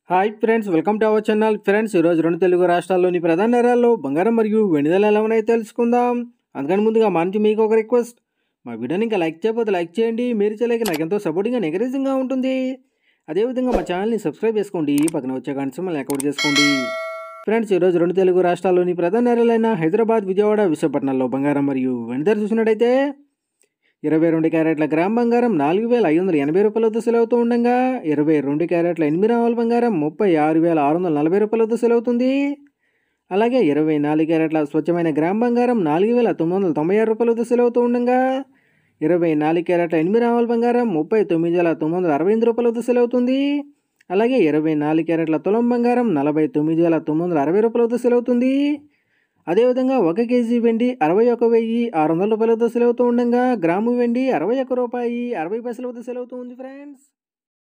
Hi friends, welcome to our channel. Friends, ఈరోజు రెండు తెలుగు రాష్ట్రాల్లోని ప్రధాన నగరాల్లో బంగారం మరియు వెండి ధరలు ఎలా ఉన్నాయో తెలుసుకుందాం. అందుకని ముందుగా మా నుంచి మీకు ఒక రిక్వెస్ట్, మా వీడియోని ఇంకా లైక్ చేయకపోతే లైక్ చేయండి. మీరు చేయలేక నాకు ఎంతో సపోర్టింగ్గా ఎంకరేజింగ్గా ఉంటుంది. అదేవిధంగా మా ఛానల్ని సబ్స్క్రైబ్ చేసుకోండి, పక్కన వచ్చే గంట సింబల్ని యాక్టివేట్ చేసుకోండి. ఫ్రెండ్స్, ఈరోజు రెండు తెలుగు రాష్ట్రాల్లోని ప్రధాన నగరాలైన హైదరాబాద్, విజయవాడ, విశాఖపట్నంలో బంగారం మరియు వెండి ధర చూసినట్టయితే 22 క్యారెట్ల గ్రామ్ బంగారం 4,580 రూపాయలతో సెలవుతూ ఉండగా 22 క్యారెట్ల 8 గ్రాముల బంగారం 36,640 రూపాయలతో సెలవుతుంది. అలాగే 24 క్యారెట్ల స్వచ్ఛమైన గ్రామ్ బంగారం 4,996 రూపాయలతో సెలవుతూ ఉండగా 24 క్యారెట్ల 8 గ్రాముల బంగారం 39,968 రూపాయలతో సెలవుతుంది. అలాగే 24 క్యారెట్ల తులం బంగారం 49,960 రూపాయలతో సెలవుతుంది. అదేవిధంగా 1 కేజీ వెండి 61,600 రూపాయలతో సెలవుతూ ఉండగా గ్రాము వెండి 61 రూపాయి 60 పైసలతో సెలవుతూ ఉంది ఫ్రెండ్స్.